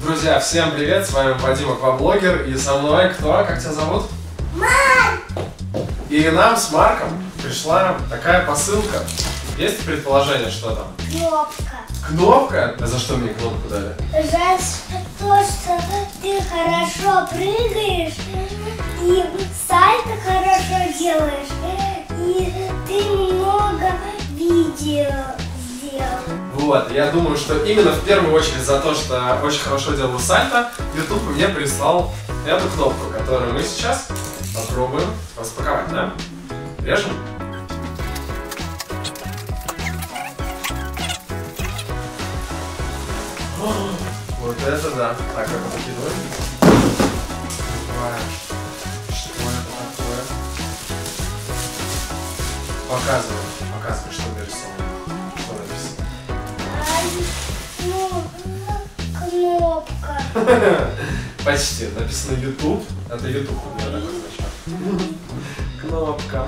Друзья, всем привет, с вами Вадим Акваблогер, и со мной кто? Как тебя зовут? Марк! И нам с Марком пришла такая посылка. Есть предположение, что там? Кнопка. Кнопка? А за что мне кнопку дали? За то, что ты хорошо прыгаешь, и сальто хорошо делаешь, и ты много видео сделал. Вот, я думаю, что именно в первую очередь за то, что очень хорошо делал сальто, YouTube мне прислал эту кнопку, которую мы сейчас попробуем распаковать, да? Режем? Вот это да. Так, это выкидываем. Что это такое? Показывай, что нарисовано. Что написано? Кнопка. Почти. Написано YouTube. Это YouTube у меня такой значок. Кнопка.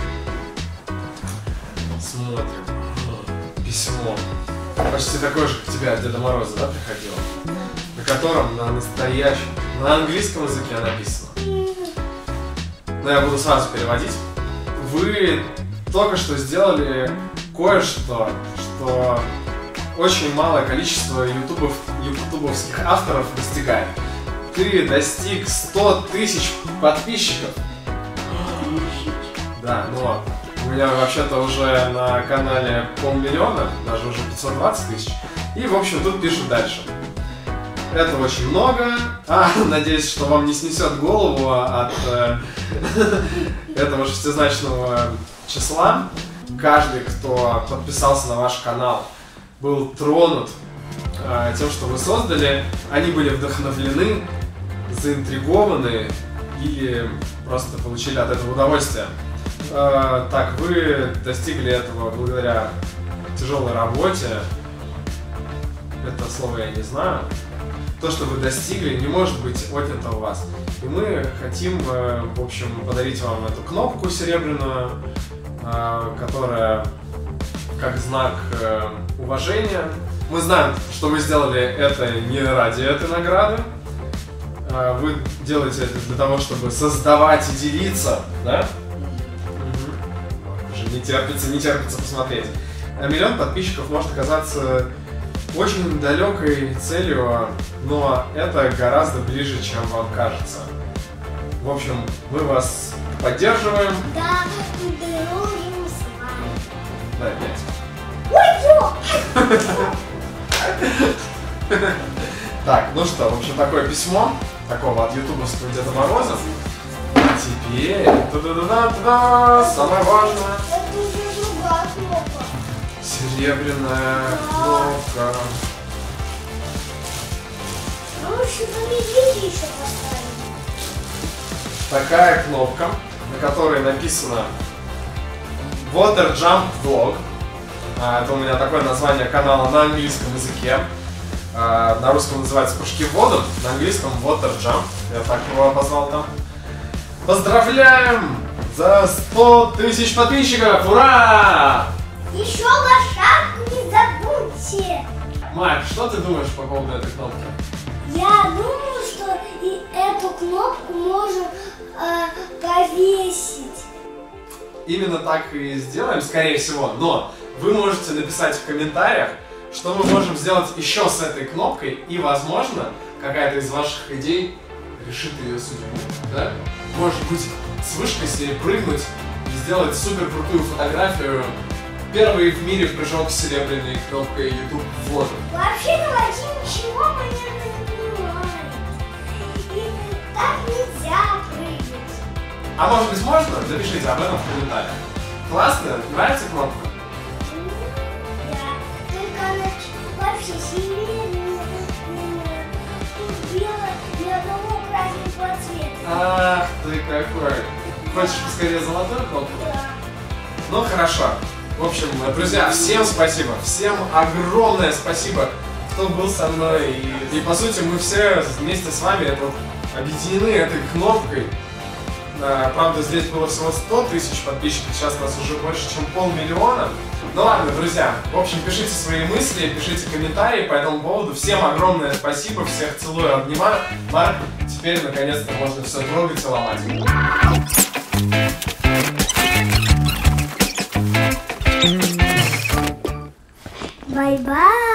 Смотрим. Письмо. Почти такое же, как тебе от Деда Мороза, да, приходило? На котором на настоящем, на английском языке написано. Но я буду сразу переводить. Вы только что сделали кое-что, что очень малое количество ютубовских авторов достигает. Ты достиг 100 тысяч подписчиков. Да, но у меня вообще-то уже на канале 500 000, даже уже 520 тысяч. И, в общем, тут пишут дальше. Это очень много. Надеюсь, что вам не снесет голову от этого шестизначного числа. Каждый, кто подписался на ваш канал, был тронут тем, что вы создали. Они были вдохновлены, заинтригованы или просто получили от этого удовольствие. Так, вы достигли этого благодаря тяжелой работе. Это слово я не знаю. То, что вы достигли, не может быть отнято у вас. И мы хотим, в общем, подарить вам эту кнопку серебряную, которая как знак уважения. Мы знаем, что вы сделали это не ради этой награды. Вы делаете это для того, чтобы создавать и делиться, да? Не терпится посмотреть. 1 миллион подписчиков может оказаться очень далекой целью, но это гораздо ближе, чем вам кажется. В общем, мы вас поддерживаем. Да, дружим с вами. Да, 5. Так, ну что, в общем, такое письмо, такого от ютубовского Деда Мороза. Теперь, самое важное. Это уже другая кнопка. Серебряная кнопка. Лучше медведя еще поставим. Такая кнопка, на которой написано Water Jump Vlog. Это у меня такое название канала на английском языке. На русском называется «Прыжки в воду», на английском Water Jump. Я так его обозвал там. Поздравляем! За 100 тысяч подписчиков! Ура! Еще лошадку не забудьте! Марк, что ты думаешь по поводу этой кнопки? Я думаю, что и эту кнопку можно повесить. Именно так и сделаем, скорее всего, но вы можете написать в комментариях, что мы можем сделать еще с этой кнопкой, и, возможно, какая-то из ваших идей решит ее судьбу, да? Может быть, с вышкой с ней прыгнуть и сделать супер крутую фотографию. Первый в мире прыжок с серебряной кнопкой YouTube в воду. Вообще-то, Вадим, ничего понятно не понимает. И так нельзя прыгать. А может быть, можно? Напишите об этом в комментариях. Классно? Нравится кнопка? Да, только она вообще серебряная, белая, ни одного красненького цвета. Ах ты какой! Хочешь поскорее золотую кнопку? Да. Ну хорошо. В общем, друзья, всем спасибо. Всем огромное спасибо, кто был со мной. И по сути мы все вместе с вами объединены этой кнопкой. Правда, здесь было всего 100 тысяч подписчиков, сейчас нас уже больше, чем 500 000. Ну ладно, друзья, в общем, пишите свои мысли, пишите комментарии по этому поводу. Всем огромное спасибо, всех целую, обнимаю. Марк, теперь наконец-то можно все трогать и ломать. Бай-бай.